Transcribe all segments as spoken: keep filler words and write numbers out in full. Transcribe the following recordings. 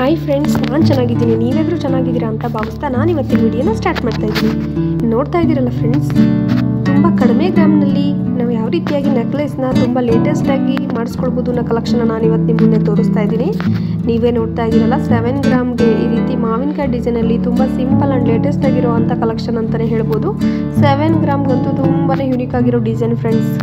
Hi friends, ನಾನು ಚೆನ್ನಾಗಿದ್ದೀನಿ. ನೀವೆಲ್ಲರೂ ಚೆನ್ನಾಗಿದ್ದೀರಾ ಅಂತ ಭಾವಿಸ್ತಾ ನಾನು ಇವತ್ತಿನ ವಿಡಿಯೋನ ಸ್ಟಾರ್ಟ್ ಮಾಡ್ತಾ ಇದ್ದೀನಿ. ನೋಡ್ತಾ ಇದ್ದೀರಲ್ಲ ಫ್ರೆಂಡ್ಸ್, ತುಂಬ ಕಡಿಮೆ ಗ್ರಾಮ್ನಲ್ಲಿ ನಾವು ಯಾವ ರೀತಿಯಾಗಿ ನೆಕ್ಲೆಸ್ನ ತುಂಬ ಲೇಟೆಸ್ಟಾಗಿ ಮಾಡಿಸ್ಕೊಳ್ಬೋದು ಅನ್ನೋ ಕಲೆಕ್ಷನ್ನ ನಾನು ಇವತ್ತು ನಿಮ್ಮ ಮುಂದೆ ತೋರಿಸ್ತಾ ಇದ್ದೀನಿ. ನೀವೇ ನೋಡ್ತಾ ಇದ್ದೀರಲ್ಲ, ಸೆವೆನ್ ಗ್ರಾಮ್ಗೆ ಈ ರೀತಿ ಮಾವಿನಕಾಯಿ ಡಿಸೈನಲ್ಲಿ ತುಂಬ ಸಿಂಪಲ್ ಆ್ಯಂಡ್ ಲೇಟೆಸ್ಟ್ ಆಗಿರೋ ಅಂಥ ಕಲೆಕ್ಷನ್ ಅಂತಲೇ ಹೇಳ್ಬೋದು. ಸೆವೆನ್ ಗ್ರಾಮ್ಗಂತೂ ತುಂಬಾ ಯುನೀಕ್ ಆಗಿರೋ ಡಿಸೈನ್ ಫ್ರೆಂಡ್ಸ್.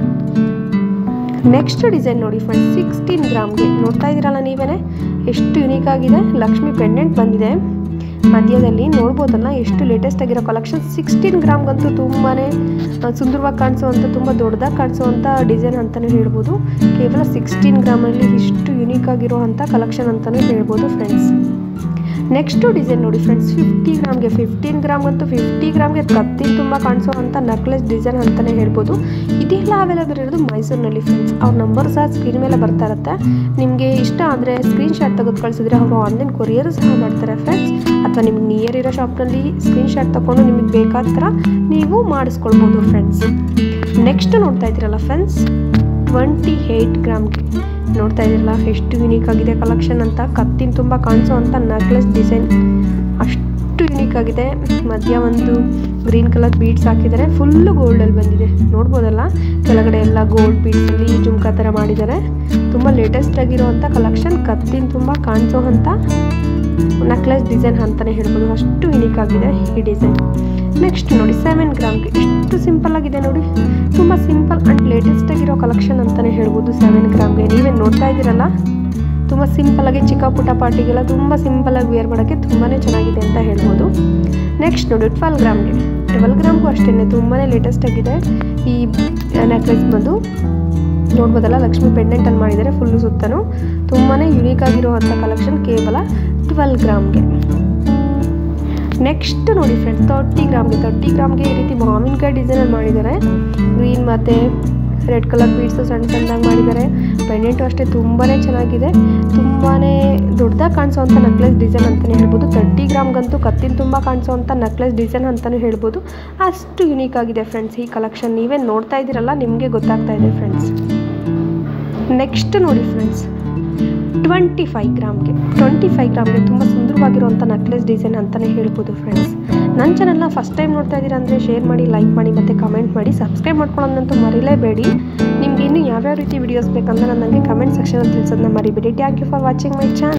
ನೆಕ್ಸ್ಟ್ ಡಿಸೈನ್ ನೋಡಿ ಫ್ರೆಂಡ್ಸ್, ಸಿಕ್ಸ್ಟೀನ್ ಗ್ರಾಮ್ಗೆ ನೋಡ್ತಾ ಇದ್ದೀರಲ್ಲ ನೀವೇ, ಎಷ್ಟು ಯುನೀಕ್ ಆಗಿದೆ. ಲಕ್ಷ್ಮಿ ಪೆಂಡೆಂಟ್ ಬಂದಿದೆ ಮಧ್ಯದಲ್ಲಿ, ನೋಡ್ಬೋದಲ್ಲ ಎಷ್ಟು ಲೇಟೆಸ್ಟ್ ಆಗಿರೋ ಕಲೆಕ್ಷನ್. ಸಿಕ್ಸ್ಟೀನ್ ಗ್ರಾಮ್ಗಂತೂ ತುಂಬಾ ಸುಂದರವಾಗಿ ಕಾಣಿಸೋವಂಥ, ತುಂಬ ದೊಡ್ಡದಾಗಿ ಕಾಣಿಸೋವಂಥ ಡಿಸೈನ್ ಅಂತಲೇ ಹೇಳ್ಬೋದು. ಕೇವಲ ಸಿಕ್ಸ್ಟೀನ್ ಗ್ರಾಮಲ್ಲಿ ಇಷ್ಟು ಯುನೀಕ್ ಆಗಿರೋ ಅಂಥ ಕಲೆಕ್ಷನ್ ಅಂತಲೇ ಹೇಳ್ಬೋದು ಫ್ರೆಂಡ್ಸ್. ನೆಕ್ಸ್ಟು ಡಿಸೈನ್ ನೋಡಿ ಫ್ರೆಂಡ್ಸ್, ಫಿಫ್ಟಿ ಗ್ರಾಮ್ಗೆ ಫಿಫ್ಟೀನ್ ಗ್ರಾಮ್ಗಂತೂ ಫಿಫ್ಟಿ ಗ್ರಾಮ್ಗೆ ಕತ್ತಿನ ತುಂಬ ಕಾಣಿಸೋ ಅಂಥ ನೆಕ್ಲೆಸ್ ಡಿಸೈನ್ ಅಂತಲೇ ಹೇಳ್ಬೋದು. ಇದೆಲ್ಲ ಅವೈಲೇಬಲ್ ಇರೋದು ಮೈಸೂರಿನಲ್ಲಿ ಫ್ರೆಂಡ್ಸ್. ಅವ್ರ ನಂಬರ್ ಸಹ ಸ್ಕ್ರೀನ್ ಮೇಲೆ ಬರ್ತಾ ಇರುತ್ತೆ. ನಿಮಗೆ ಇಷ್ಟ ಆದರೆ ಸ್ಕ್ರೀನ್ ಶಾಟ್ ತೆಗೆದು ಕಳಿಸಿದ್ರೆ ಅವರು ಆನ್ಲೈನ್ ಕೊರಿಯರು ಸಹ ಮಾಡ್ತಾರೆ ಫ್ರೆಂಡ್ಸ್. ಅಥವಾ ನಿಮ್ಗೆ ನಿಯರ್ ಇರೋ ಶಾಪ್ನಲ್ಲಿ ಸ್ಕ್ರೀನ್ ಶಾಟ್ ತೊಗೊಂಡು ನಿಮಗೆ ಬೇಕಾದ ಥರ ನೀವು ಮಾಡಿಸ್ಕೊಳ್ಬೋದು ಫ್ರೆಂಡ್ಸ್. ನೆಕ್ಸ್ಟ್ ನೋಡ್ತಾ ಇದ್ದೀರಲ್ಲ ಫ್ರೆಂಡ್ಸ್, ಟ್ವೆಂಟಿ ಏಯ್ಟ್ ಗ್ರಾಮ್ಗೆ ನೋಡ್ತಾ ಇದ್ದೀರಲ್ಲ ಎಷ್ಟು ಯುನೀಕ್ ಆಗಿದೆ ಕಲೆಕ್ಷನ್ ಅಂತ. ಕತ್ತಿನ ತುಂಬ ಕಾಣಿಸೋ ಅಂಥ ನೆಕ್ಲೆಸ್ ಡಿಸೈನ್ ಅಷ್ಟು ಯುನೀಕ್ ಆಗಿದೆ. ಮಧ್ಯ ಒಂದು ಗ್ರೀನ್ ಕಲರ್ ಬೀಡ್ಸ್ ಹಾಕಿದ್ದಾರೆ, ಫುಲ್ಲು ಗೋಲ್ಡಲ್ಲಿ ಬಂದಿದೆ. ನೋಡ್ಬೋದಲ್ಲ, ಕೆಳಗಡೆ ಎಲ್ಲ ಗೋಲ್ಡ್ ಬೀಡ್ಸಲ್ಲಿ ಜುಮ್ಕಾ ಥರ ಮಾಡಿದ್ದಾರೆ. ತುಂಬ ಲೇಟೆಸ್ಟ್ ಆಗಿರೋ ಅಂಥ ಕಲೆಕ್ಷನ್, ಕತ್ತಿನ ತುಂಬ ಕಾಣಿಸೋ ಅಂಥ ನೆಕ್ಲೆಸ್ ಡಿಸೈನ್ ಅಂತಲೇ ಹೇಳ್ಬೋದು. ಅಷ್ಟು ಯುನೀಕ್ ಆಗಿದೆ ಈ ಡಿಸೈನ್. ನೆಕ್ಸ್ಟ್ ನೋಡಿ, ಸೆವೆನ್ ಗ್ರಾಮ್ಗೆ ಎಷ್ಟು ಸಿಂಪಲ್ ಆಗಿದೆ ನೋಡಿ. ತುಂಬ ಸಿಂಪಲ್ ಆ್ಯಂಡ್ ಲೇಟೆಸ್ಟ್ ಆಗಿರೋ ಕಲೆಕ್ಷನ್ ಅಂತಲೇ ಹೇಳ್ಬೋದು. ಸೆವೆನ್ ಗ್ರಾಮ್ಗೆ ನೀವೇ ನೋಡ್ತಾ ಇದ್ದೀರಲ್ಲ, ತುಂಬ ಸಿಂಪಲ್ಲಾಗಿ ಚಿಕ್ಕ ಪುಟ್ಟ ಪಾರ್ಟಿಗೆಲ್ಲ ತುಂಬ ಸಿಂಪಲಾಗಿ ವೇರ್ ಮಾಡೋಕ್ಕೆ ತುಂಬಾ ಚೆನ್ನಾಗಿದೆ ಅಂತ ಹೇಳ್ಬೋದು. ನೆಕ್ಸ್ಟ್ ನೋಡಿ, ಟ್ವೆಲ್ ಗ್ರಾಮ್ಗೆ ಟ್ವೆಲ್ ಗ್ರಾಮ್ಗೂ ಅಷ್ಟೇ ತುಂಬಾ ಲೇಟೆಸ್ಟ್ ಆಗಿದೆ ಈ ನೆಕ್ಲೆಸ್ ಬಂದು. ನೋಡ್ಬೋದಲ್ಲ, ಲಕ್ಷ್ಮಿ ಪೆಂಡೆಂಟಲ್ಲಿ ಮಾಡಿದ್ದಾರೆ ಫುಲ್ಲು ಸುತ್ತಲೂ. ತುಂಬಾ ಯುನೀಕ್ ಆಗಿರೋ ಅಂಥ ಕಲೆಕ್ಷನ್ ಕೇವಲ ಟ್ವೆಲ್ ಗ್ರಾಮ್ಗೆ. ನೆಕ್ಸ್ಟ್ ನೋಡಿ ಫ್ರೆಂಡ್ಸ್, ತರ್ಟಿ ಗ್ರಾಮ್ಗೆ ತರ್ಟಿ ಗ್ರಾಮ್ಗೆ ಈ ರೀತಿ ಮಾವಿನಕಾಯಿ ಡಿಸೈನಲ್ಲಿ ಮಾಡಿದ್ದಾರೆ. ಗ್ರೀನ್ ಮತ್ತು ರೆಡ್ ಕಲರ್ ಬೀಡ್ಸು ಸಣ್ಣ ಸಣ್ಣದಾಗಿ ಮಾಡಿದ್ದಾರೆ. ಪೆಂಡೆಂಟು ಅಷ್ಟೇ ತುಂಬಾ ಚೆನ್ನಾಗಿದೆ. ತುಂಬಾ ದೊಡ್ಡದಾಗಿ ಕಾಣಿಸೋವಂಥ ನೆಕ್ಲೆಸ್ ಡಿಸೈನ್ ಅಂತಲೇ ಹೇಳ್ಬೋದು. ತರ್ಟಿ ಗ್ರಾಮ್ಗಂತೂ ಕತ್ತಿನ ತುಂಬ ಕಾಣಿಸೋವಂಥ ನೆಕ್ಲೆಸ್ ಡಿಸೈನ್ ಅಂತಲೇ ಹೇಳ್ಬೋದು. ಅಷ್ಟು ಯುನೀಕ್ ಆಗಿದೆ ಫ್ರೆಂಡ್ಸ್ ಈ ಕಲೆಕ್ಷನ್. ನೀವೇ ನೋಡ್ತಾ ಇದ್ದೀರಲ್ಲ, ನಿಮಗೆ ಗೊತ್ತಾಗ್ತಾ ಇದೆ ಫ್ರೆಂಡ್ಸ್. ನೆಕ್ಸ್ಟ್ ನೋಡಿ ಫ್ರೆಂಡ್ಸ್, ಟ್ವೆಂಟಿ ಫೈವ್ ಗ್ರಾಮ್ಗೆ ಟ್ವೆಂಟಿ ಫೈವ್ ಗ್ರಾಮ್ಗೆ ತುಂಬ ಸುಂದರವಾಗಿರುವಂಥ ನೆಕ್ಲೆಸ್ ಡಿಸೈನ್ ಅಂತಲೇ ಹೇಳ್ಬೋದು ಫ್ರೆಂಡ್ಸ್. ನನ್ನ ಚಾನಲ್ನ ಫಸ್ಟ್ ಟೈಮ್ ನೋಡ್ತಾ ಇದ್ದೀರಾ ಅಂದರೆ ಶೇರ್ ಮಾಡಿ, ಲೈಕ್ ಮಾಡಿ ಮತ್ತು ಕಮೆಂಟ್ ಮಾಡಿ. ಸಬ್ಸ್ಕ್ರೈಬ್ ಮಾಡ್ಕೊಳ್ಳೋದಂತೂ ಮರಿಲೇಬೇಡಿ. ನಿಮ್ಗೆ ಇನ್ನೂ ಯಾವ್ಯಾವ ರೀತಿ ವೀಡಿಯೋಸ್ ಬೇಕಂದ್ರೆ ನನಗೆ ಕಮೆಂಟ್ ಸೆಕ್ಷನಲ್ಲಿ ತಿಳಿಸೋದನ್ನ ಮರಿಬೇಡಿ. Thank you for watching my channel.